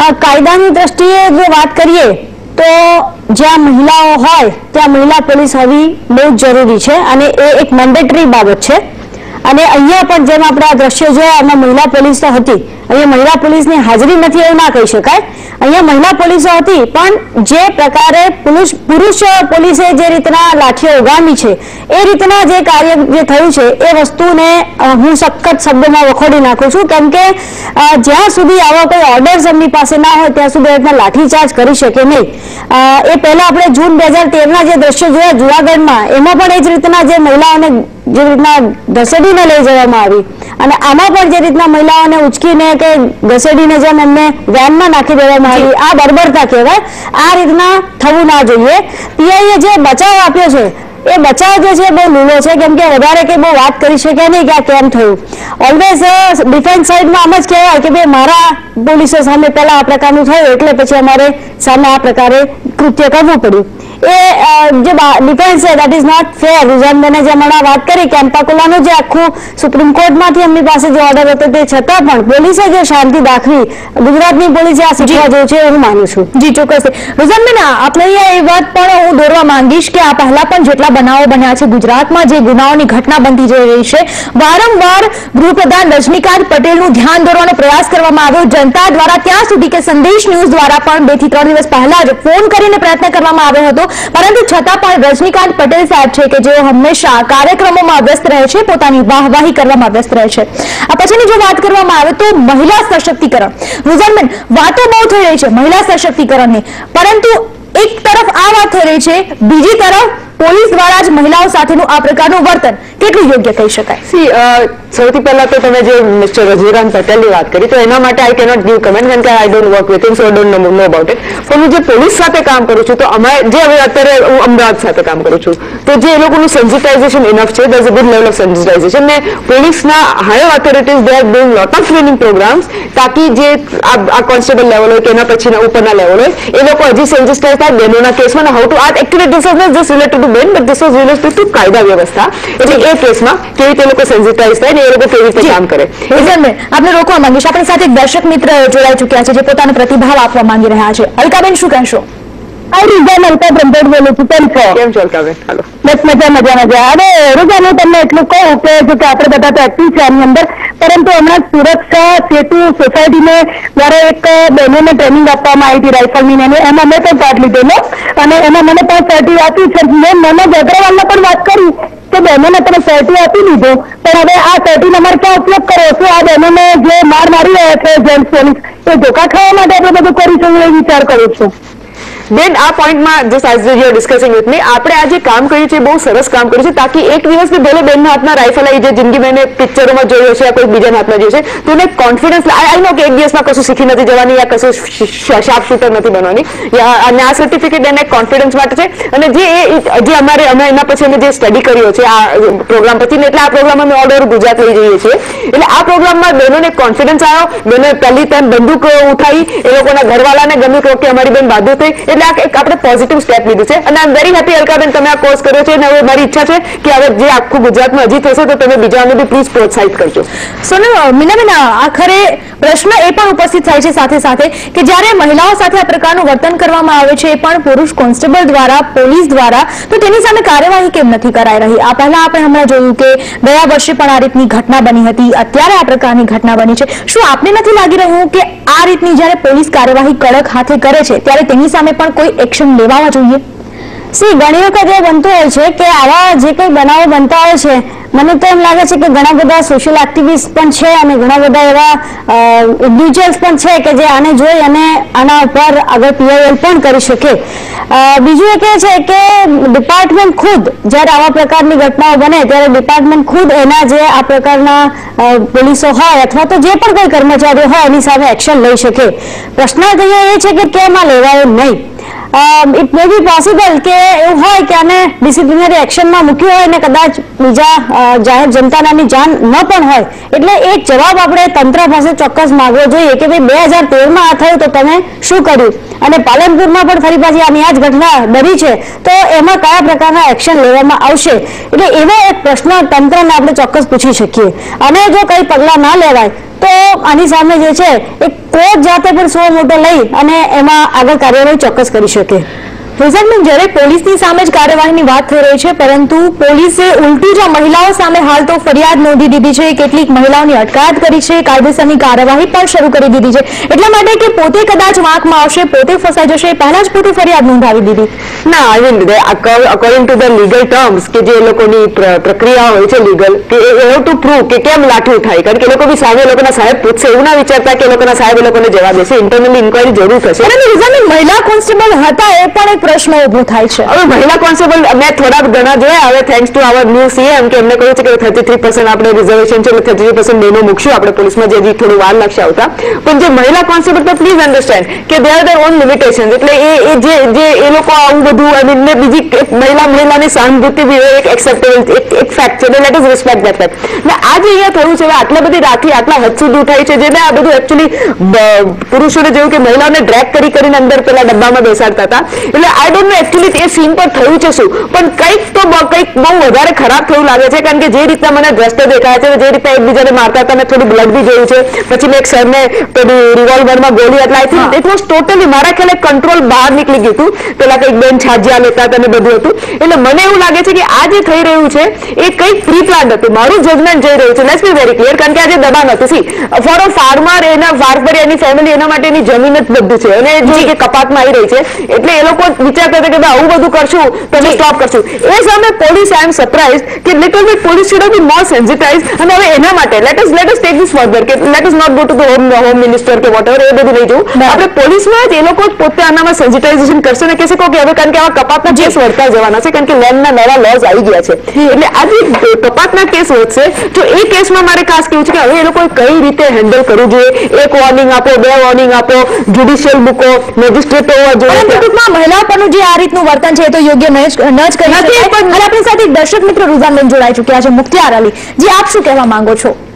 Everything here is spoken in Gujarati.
કાયદાની દ્રષ્ટિએ જો વાત કરીએ તો જ્યાં મહિલાઓ હોય ત્યાં મહિલા પોલીસ હોવી બહુ જરૂરી છે અને એ એક મેન્ડેટરી બાબત છે અને અહીંયા પણ જેમ આપણે આ દ્રશ્યો જોયા એમાં મહિલા પોલીસ તો હતી, અહીંયા મહિલા પોલીસની હાજરી નથી એવું ના કહી શકાય, અહીંયા મહિલા પોલીસો હતી પણ જે પ્રકારે પુરુષ પોલીસે જે રીતના લાઠીઓ ઉગામી છે એ રીતના જે કાર્ય જે થયું છે એ વસ્તુને હું સખત શબ્દોમાં વખોડી નાખું છું, કેમ કે જ્યાં સુધી આવા કોઈ ઓર્ડર્સ એમની પાસે ના હોય ત્યાં સુધી રીતના લાઠીચાર્જ કરી શકે નહીં. એ પહેલા આપણે જૂન 2013ના જે દ્રશ્યો જોયા જુનાગઢમાં એમાં પણ એ જ રીતના જે મહિલાઓને જે રીતના ઘસેડીને લઈ જવામાં આવી અને આમાં પણ જે રીતના મહિલાઓને ઉચકીને કે ઘસેડીને જેમ એમને વેનમાં નાખી દેવામાં આવી, આ બર્બરતા કહેવાય. આ રીતના થવું ના જોઈએ. પીઆઈએ જે બચાવ આપ્યો છે એ બચાવ જે છે બહુ લૂલો છે, કેમ કે વધારે કઈ બહુ વાત કરી શકે નહીં કે આ કેમ થયું. ઓલવેઝ ડિફેન્સ સાઇડમાં આમ જ કહેવાય કે ભાઈ મારા પોલીસો સામે પહેલા આ પ્રકારનું થયું એટલે પછી અમારે સામે આ પ્રકારે કૃત્ય કરવું પડ્યું. એ જે ડિફેન્સ છે દેટ ઇઝ નોટ ફેર. રુઝાનબેને જે હમણાં વાત કરી કેમ્પાકોલાનું જે આખું સુપ્રીમ કોર્ટમાંથી એમની પાસે જે ઓર્ડર હતો તે છતાં પણ પોલીસે જે શાંતિ દાખવી, ગુજરાતની પોલીસે આ શીખવા જેવું છે એવું માનું છું. જી ચોક્કસ. રુઝાનબેન, આપણે અહીંયા એ વાત પણ હું દોરવા માંગીશ કે આ પહેલા પણ જેટલા બનાવો બન્યા છે ગુજરાતમાં જે ગુનાઓની ઘટના બનતી જઈ રહી છે, વારંવાર ગૃહપ્રધાન રજનીકાંત પટેલનું ધ્યાન દોરવાનો પ્રયાસ કરવામાં આવ્યો જનતા દ્વારા, ત્યાં સુધી કે સંદેશ ન્યૂઝ દ્વારા પણ 2 થી 3 દિવસ પહેલા જ ફોન કરીને પ્રયત્ન કરવામાં આવ્યો હતો, પરંતુ છતાં પણ રજનીકાંત પટેલ સાહેબ છે કે જેઓ હંમેશા કાર્યક્રમોમાં વ્યસ્ત રહે છે, પોતાની વાહવાહી કરવામાં વ્યસ્ત રહે છે. આ પછીની જો વાત કરવામાં આવે તો મહિલા સશક્તિકરણ, રુઝાનબેન વાતો બહુ થઈ રહી છે મહિલા સશક્તિકરણની, પરંતુ એક તરફ આ વાત થઈ રહી છે, બીજી તરફ પોલીસ દ્વારા જ મહિલાઓ સાથેનું આ પ્રકારનું વર્તન કેટલું યોગ્ય કહી શકાય? સૌથી પહેલા તો તમે જે મિસ્ટર રજનીકાંત પટેલની વાત કરી તો એના માટે આઈ કેનોટ ગીવ કમેન્ટ, કારણ કે I don't work with him so I don't know about it. પણ હું જે પોલીસ સાથે કામ કરું છું તો અમારે જે હવે અત્યારે હું અમદાવાદ સાથે કામ કરું છું તો જે એ લોકોનું સેન્સિટાઇઝેશન ઇનફ છે, there is a good level of sensitization ને પોલીસના higher authorities they are doing lot of training programmes તાકી જે આ કોન્સ્ટેબલ લેવલ હોય કે એના પછીના ઉપરના લેવલ હોય એ લોકો હજી સેન્સિટાઇઝ થાય બહેનોના કેસમાં how to art. Actually this was not just related to બેન but this was related to કાયદા વ્યવસ્થા, એટલે એ કેસમાં કેવી રીતે લોકો સેન્સિટાઇઝ થાય ને એ લોકો કેવી રીતે કામ કરે. આપણે રોકવા માંગીશ. આપણી સાથે એક દર્શક મિત્ર જોડાઈ ચુક્યા છે જે પોતાનો પ્રતિભાવ આપવા માંગી રહ્યા છે. અલકાબેન, શું કહેશો? કેમ છો અલકાબેન? હાલો. બસ મજા. અરે રોજાન હું તમને એટલું કહું કે જો કે આપણે બધા તો એક્ટિવ છે આની અંદર, પરંતુ હમણાં સુરક્ષા સેતુ સોસાયટીને દ્વારા એક બહેનોને ટ્રેનિંગ આપવામાં આવી હતી રાઇફલની, એમાં મેં પણ પાર્ટ લીધેલો અને એમાં મને પણ સર્ટી આપી છે. મેં મનોજ અગ્રવાલને પણ વાત કરી કે બહેનોને તમે સર્ટી આપી લીધો, પણ હવે આ સર્ટીનો અમારે ક્યાં ઉપયોગ કરો છો? આ બહેનોને જે મારી રહ્યા છે જેન્ટ્સ પોલીસ એ ધોકા ખાવા માટે આપણે બધું કરીશું એ વિચાર કરું છું. બેન આ પોઈન્ટમાં just as you are discussing with me, આપણે આ જે કામ કર્યું છે બહુ સરસ કામ કર્યું છે તાકી એક દિવસ ભલે બેનના હાથમાં રાઇફલ આવી જે જિંદગી મેં પિક્ચરોમાં જોયો છે કોઈ બીજાના હાથમાં જોયું છે તો એને કોન્ફિડન્સ આઈ નો કે એક દિવસમાં કશું શીખી નથી જવાની યા કશું શાર્પ શૂટર નથી બનવાની, અને આ સર્ટિફિકેટ એને કોન્ફિડન્સ માટે છે. અને જે અમે એના પછી અમે જે સ્ટડી કર્યો છે આ પ્રોગ્રામ પછી, એટલે આ પ્રોગ્રામ અમે ઓલ ઓવર ગુજરાત લઈ જઈએ છીએ, એટલે આ પ્રોગ્રામમાં બહેનોને કોન્ફિડન્સ આવ્યો, બહેનો પહેલી ટાઈમ બંદૂક ઉઠાવી, એ લોકોના ઘરવાળાને ગમ્યું કે અમારી બેન બહાદુર થઈ, આપણે પોઝિટિવ સ્ટેપ લીધું છે. અને આઈ એમ વેરી હેપી અલકાબેન તમે આ કોર્સ કર્યો છે અને હવે મારી ઈચ્છા છે કે હવે જે આખું ગુજરાતમાં હજી થશે તો તમે બીજાને બી પ્લીઝ પ્રોત્સાહિત કરજો. સોનલ, મીનાબેન આખરે પ્રશ્ન એ પણ ઉપસ્થિત થાય છે સાથે સાથે કે જ્યારે મહિલાઓ સાથે આ પ્રકારનું વર્તન કરવામાં આવે છે એ પણ પુરુષ કોન્સ્ટેબલ દ્વારા, પોલીસ દ્વારા, તો તેની સામે કાર્યવાહી કેમ નથી કરાઈ રહી? આ પહેલા આપણે હમણાં જોયું કે ગયા વર્ષે પણ આ રીતની ઘટના બની હતી, અત્યારે આ પ્રકારની ઘટના બની છે. શું આપને નથી લાગી રહ્યું કે આ રીતની જ્યારે પોલીસ કાર્યવાહી કડક હાથે કરે છે ત્યારે તેની સામે પણ કોઈ એક્શન લેવા જોઈએ? ઘણી વખત એ બનતું હોય છે કે આવા જે કઈ બનાવો બનતા હોય છે મને તો એમ લાગે છે કે ઘણા બધા સોશિયલ એક્ટિવિસ્ટ પણ છે અને ઘણા બધા એવા ઇન્ડિવિજ્યુઅલ્સ પણ છે કે જે આને જોઈ અને આના ઉપર આગળ પીઆઈએલ પણ કરી શકે. બીજું એક એ છે કે ડિપાર્ટમેન્ટ ખુદ જ્યારે આવા પ્રકારની ઘટનાઓ બને ત્યારે ડિપાર્ટમેન્ટ ખુદ એના જે આ પ્રકારના પોલીસો હોય અથવા તો જે પણ કોઈ કર્મચારીઓ હોય એની સામે એક્શન લઈ શકે. પ્રશ્ન અહીંયા એ છે કે કેમ આ લેવાયો નહીં? ઇટ મે બી પોસિબલ કે એવું હોય કે આને ડિસિપ્લિનરી એક્શનમાં મૂક્યું હોય ને કદાચ બીજા જાહેર જનતાની જાન ન પણ હોય, એટલે એક જવાબ આપણે તંત્ર પાસે ચોક્કસ માંગવો જોઈએ કે ભાઈ 2013માં આ થયું તો તમે શું કર્યું, અને પાલનપુરમાં પણ ફરી પાછી આની આ જ ઘટના બની છે તો એમાં કયા પ્રકારના એક્શન લેવામાં આવશે? એટલે એવો એક પ્રશ્ન તંત્રને આપણે ચોક્કસ પૂછી શકીએ. અને જો કંઈ પગલાં ના લેવાય તો આની સામે જે છે એ કોર્ટ જાતે પણ સો મોટો લઈ અને એમાં આગળ કાર્યવાહી ચોક્કસ કરી શકે. રિઝલ્ટમેન્ટ જ્યારે પોલીસની સામે જ કાર્યવાહીની વાત થઈ રહી છે, પરંતુ પોલીસે ઉલટું જ મહિલાઓ સામે હાલ તો ફરિયાદ નોંધી દીધી છે, કેટલીક મહિલાઓની અટકાયત કરી છે, કાયદેસરની કાર્યવાહી પણ શરૂ કરી દીધી છે, એટલા માટે કે પોતે કદાચ વાંકમાં આવશે, પોતે ફસાઈ જશે, પહેલા જ પોતે ફરિયાદ નોંધાવી દીધી. ના, I mean according to the legal terms કે જે લોકોની પ્રક્રિયા હોય છે લીગલ, કે એ હેવ ટુ પ્રૂવ કે કેમ લાઠી ઉઠાઈ, કારણ કે એ લોકો બી સામે લોકોના સાહેબ પૂછશે, એવું ના વિચારતા કે લોકોના સાહેબ એ લોકોને જવાબ દેશે. ઇન્ટરનલી ઇન્કવાયરી જરૂર થશે. પરંતુ રિઝલ્ટમેન્ટ મહિલા કોન્સ્ટેબલ હતા એ પણ એક પ્રશ્ન ઉભો થાય છે. હવે મહિલા કોન્સ્ટેબલ મેં થોડા ઘણા જોયા, હવે thanks to our new CM કે એમને કહ્યું છે કે 33% આપણે રિઝર્વેશન છે, એટલે 33% બેનો મૂકશું આપણે પોલીસમાં, જે થોડું વાર લાગશે આવતા. પણ જે મહિલા કોન્સ્ટેબલ, તો પ્લીઝ અન્ડરસ્ટેન્ડ કે they are there on limitation, એટલે એ લોકો આવું બધું, આઈ મીન બીજી મહિલાની સહાનુભૂતિ બી એક એક્સેપ્ટેબલ એક ફેક્ટ છે, let us respect that fact. એટલે આજે અહીંયા થયું છે, આટલા બધી રાખી આટલા હદ સુધી ઉઠાઈ છે, જેને આ બધું એકચ્યુઅલી પુરુષોને જેવું કે મહિલાઓને ડ્રેગ કરીને અંદર પેલા ડબ્બામાં બેસાડતા હતા. એટલે આઈ ડોન્ટ નો એકચ્યુઅલી એ સીન પર થયું છે શું, પણ કંઈક બહુ વધારે ખરાબ થયું લાગે છે, કારણ કે જે રીતના મને દ્રશ્ય દેખાય છે, જે રીતના એકબીજાને મારતા હતા, મેં થોડું બ્લડ બી જોયું છે, પછી મેં એક સરને પેલું રિવોલ્વરમાં ગોળી, એટલે I think it was totally મારા ખ્યાલે કંટ્રોલ બહાર નીકળી ગયું હતું. પેલા કંઈક બેન છાજિયા લેતા હતા અને બધું હતું. એટલે મને એવું લાગે છે કે આ જે થઈ રહ્યું છે એ કંઈક પ્રી પ્લાન હતું. મારું જજમેન્ટ જઈ રહ્યું છે, લેટ્સ બી વેરી ક્લિયર, કારણ કે આજે દબાણ હતું. સી ફોર અ ફાર્મર, એના ફાર્મર, એની ફેમિલી, એના માટે એની જમીન જ બધું છે, અને જે કે કપાતમાં આવી રહી છે, એટલે એ લોકો વિચારતા હતા કે ભાઈ આવું બધું કરશું તો અમે સ્ટોપ કરશું. એ સામે પોલીસ, આઈ એમ સરપ્રાઇઝ કે little bit police should have been more sensitize. અને હવે એના માટે let us take this further, કે let us not go to the home minister કે વોટએવર, એ બધું નહીં જોવું. આપણે પોલીસમાં જ એ લોકો પોતે આનામાં સેન્સિટાઇઝેશન કરશે ને કહેશે કે હવે, કારણ કે આવા કપાતના કેસ વધતા જવાના છે, કારણ કે લેન્ડના નવા લોઝ આવી ગયા છે. એટલે આજે કપાતના કેસ વધશે. તો એ કેસમાં મારે ખાસ કેવું છે કે હવે એ લોકોએ કઈ રીતે હેન્ડલ કરવું જોઈએ. એક વોર્નિંગ આપો, 2 વોર્નિંગ આપો, જ્યુડિશિયલ મૂકો, મેજિસ્ટ્રેટો હોવા જોઈએ. ટૂંકમાં મહિલા પરનું જે આ રીતનું વર્તન છે એ તો યોગ્ય ન જ કરી શકાય. અને આપણી સાથે દર્શક મિત્રો રૂઝાનબેન જોડાઈ ચૂક્યા છે, મુખ્તિયાર અલી. જે આપ શું કહેવા માંગો છો?